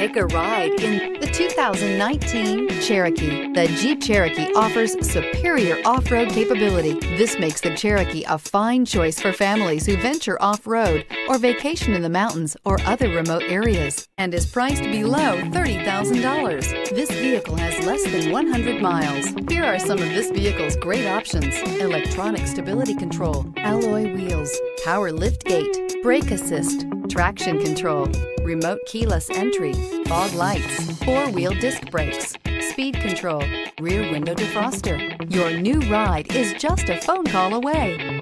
Take a ride in the 2019 Cherokee. The Jeep Cherokee offers superior off-road capability. This makes the Cherokee a fine choice for families who venture off-road or vacation in the mountains or other remote areas, and is priced below $30,000. This vehicle has less than 100 miles. Here are some of this vehicle's great options: electronic stability control, alloy wheels, power lift gate, brake assist, traction control, remote keyless entry, fog lights, four-wheel disc brakes, speed control, rear window defroster. Your new ride is just a phone call away.